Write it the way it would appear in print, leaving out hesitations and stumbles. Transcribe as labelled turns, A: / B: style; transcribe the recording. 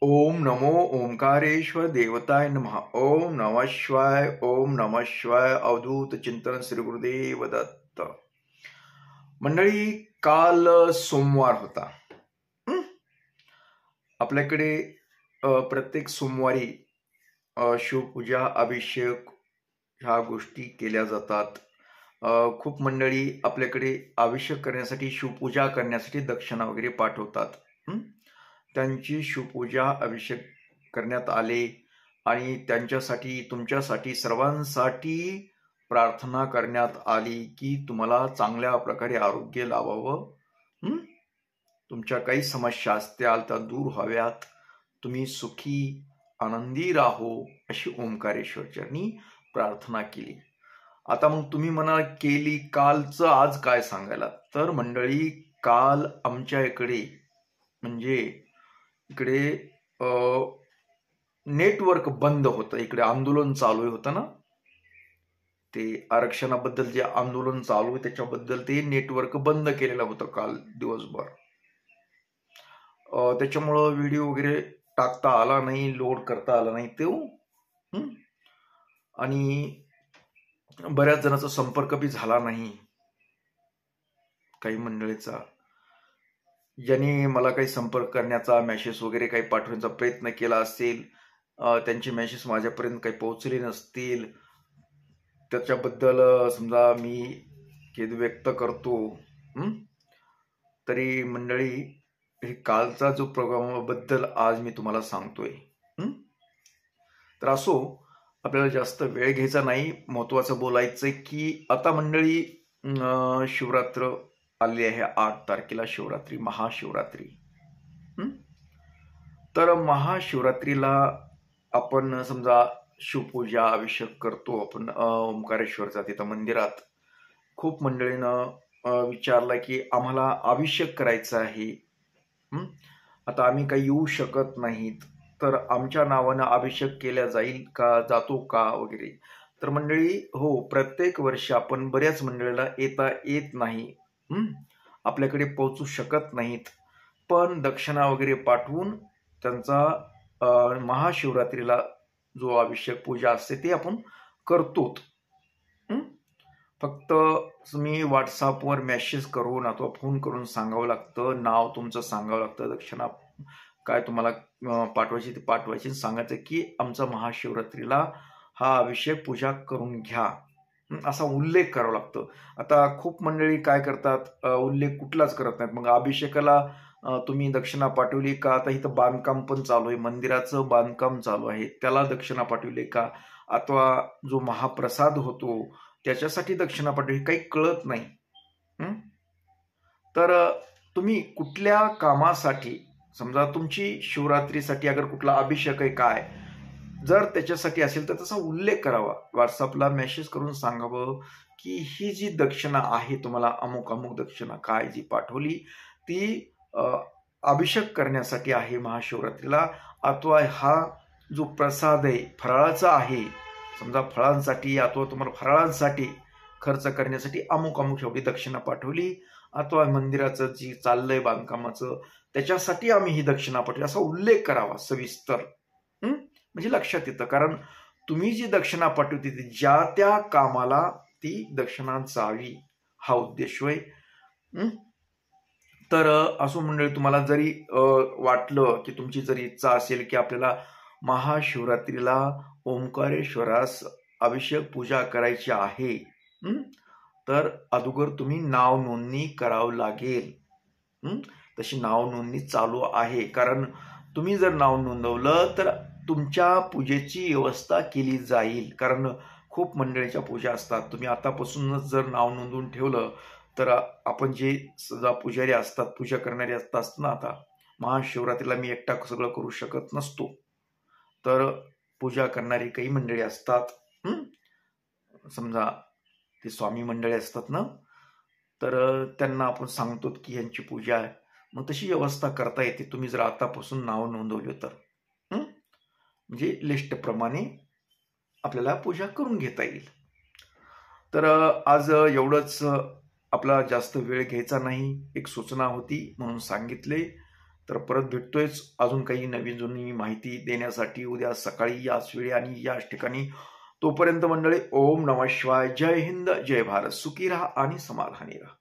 A: ओम नमो ओंकारेश्वर देवताय नमः. ओम नमः शिवाय. ओम नमः शिवाय. अवधूत चिंतन श्री गुरुदेव दत्त. मंडळी, काल सोमवार होता. आपल्याकडे प्रत्येक सोमवारी शिवपूजा, अभिषेक ह्या गोष्टी केल्या जातात. खूप मंडळी आपल्याकडे अभिषेक करण्यासाठी, शिवपूजा करण्यासाठी दक्षिणा वगैरे पाठवतात. त्यांची शिवपूजा, अभिषेक करण्यात आले आणि त्यांच्यासाठी, तुमच्यासाठी, सर्वांसाठी प्रार्थना करण्यात आली की तुम्हाला चांगल्या प्रकारे आरोग्य लाभावं, तुमच्या काही समस्या असत्याल त्या दूर व्हाव्यात, तुम्ही सुखी आनंदी राहो, अशी ओंकारेश्वर चरणी प्रार्थना केली. आता मग तुम्ही म्हणाल केली, कालचं आज काय सांगायला? तर मंडळी, काल आमच्या इकडे म्हणजे इकडे नेटवर्क बंद होतं. इकडे आंदोलन चालू होतं ना, ते आरक्षणाबद्दल जे आंदोलन चालू आहे त्याच्याबद्दल ते नेटवर्क बंद केलेलं होतं काल दिवसभर. त्याच्यामुळं व्हिडिओ वगैरे टाकता आला नाही, लोड करता आला नाही तो. आणि बऱ्याच जणांचा संपर्क बी झाला नाही, काही मंडळीचा. ज्यांनी मला काही संपर्क करण्याचा, मेसेज वगैरे काही पाठवण्याचा प्रयत्न केला असेल, त्यांचे मेसेज माझ्यापर्यंत काही पोहोचले नसतील, त्याच्याबद्दल समजा मी खेद व्यक्त करतो. तरी मंडळी, हे कालचा जो प्रोग्राम बद्दल आज मी तुम्हाला सांगतोय. तर असो, आपल्याला जास्त वेळ घ्यायचा नाही. महत्वाचं बोलायचंय की आता मंडळी शिवरात्र आली आहे. 8 तारखेला शिवरात्री, महाशिवरात्री. तर महाशिवरात्रीला आपण समजा शिवपूजा, अभिषेक करतो आपण ओंकारेश्वरचा, तिथं मंदिरात. खूप मंडळीनं विचारलं की आम्हाला अभिषेक करायचा आहे, आता आम्ही काही येऊ शकत नाहीत, तर आमच्या नावानं अभिषेक केला जाईल का, जातो का वगैरे. तर मंडळी, हो, प्रत्येक वर्षी आपण बऱ्याच मंडळीला येता येत नाही, आपल्याकडे पोहोचू शकत नाहीत, पण दक्षिणा वगैरे पाठवून त्यांचा महाशिवरात्रीला जो अभिषेक पूजा असते ते आपण करतो. फक्त तुम्ही व्हॉट्सअपवर मेसेज करून अथवा फोन करून सांगावं लागतं, नाव तुमचं सांगावं लागतं, दक्षिणा काय तुम्हाला पाठवायची ते पाठवायची, सांगायचं की आमचा महाशिवरात्रीला हा अभिषेक पूजा करून घ्या, असा उल्लेख करावा लागतो. आता खूप मंडळी काय करतात, उल्लेख कुठलाच करत नाहीत. मग अभिषेकाला तुम्ही दक्षिणा पाठवली का? आता इथं बांधकाम पण चालू आहे, मंदिराचं बांधकाम चालू आहे, त्याला दक्षिणा पाठवली का? अथवा जो महाप्रसाद होतो त्याच्यासाठी दक्षिणा पाठवली, काही कळत नाही. तर तुम्ही कुठल्या कामासाठी, समजा तुमची शिवरात्रीसाठी अगर कुठला अभिषेक आहे काय, जर त्याच्यासाठी असेल तर त्याचा उल्लेख करावा, व्हॉट्सअपला मेसेज करून सांगावं की ही जी दक्षिणा आहे तुम्हाला अमुक अमुक दक्षिणा काय जी पाठवली ती अभिषेक करण्यासाठी आहे महाशिवरात्रीला, अथवा हा जो प्रसाद आहे फराळाचा आहे, समजा फळांसाठी अथवा तुम्हाला फराळांसाठी खर्च करण्यासाठी अमुक अमुक एवढी दक्षिणा पाठवली, अथवा मंदिराचं जी चाललंय बांधकामाचं त्याच्यासाठी आम्ही ही दक्षिणा पाठवली, असा उल्लेख करावा सविस्तर, म्हणजे लक्षात येतं. कारण तुम्ही जी दक्षिणा पाठवते ती ज्या त्या कामाला ती दक्षिणा जावी, हा उद्देश होय. तर असो मंडळी, तुम्हाला जरी वाटलं की तुमची जरी इच्छा असेल की आपल्याला महाशिवरात्रीला ओंकारेश्वरास अभिषेक पूजा करायची आहे, तर अगोदर तुम्ही नाव नोंदणी करावं लागेल. तशी नाव नोंदणी चालू आहे, कारण तुम्ही जर नाव नोंदवलं तर तुमच्या पूजेची व्यवस्था केली जाईल. कारण खूप मंडळीच्या पूजा असतात, तुम्ही आतापासूनच जर नाव नोंदवून ठेवलं तर आपण जे सजा पुजारी असतात, पूजा करणारे असतात ना, आता महाशिवरात्रीला मी एकटा सगळं करू शकत नसतो, तर पूजा करणारी काही मंडळी असतात, समजा ते स्वामी मंडळी असतात ना, तर त्यांना आपण सांगतो की यांची पूजा आहे, मग तशी व्यवस्था करता येते तुम्ही जर आतापासून नाव नोंदवले तर. म्हणजे लिस्ट प्रमाणे आपल्याला पूजा करून घेता येईल. तर आज एवढंच, आपला जास्त वेळ घ्यायचा नाही, एक सूचना होती म्हणून सांगितले. तर परत भेटतोयच अजून काही नवीन जुनी माहिती देण्यासाठी उद्या सकाळी याच वेळी आणि याच ठिकाणी. तोपर्यंत मंडळी, ओम नमः शिवाय. जय हिंद, जय भारत. सुखी राहा आणि समाधानी राहा.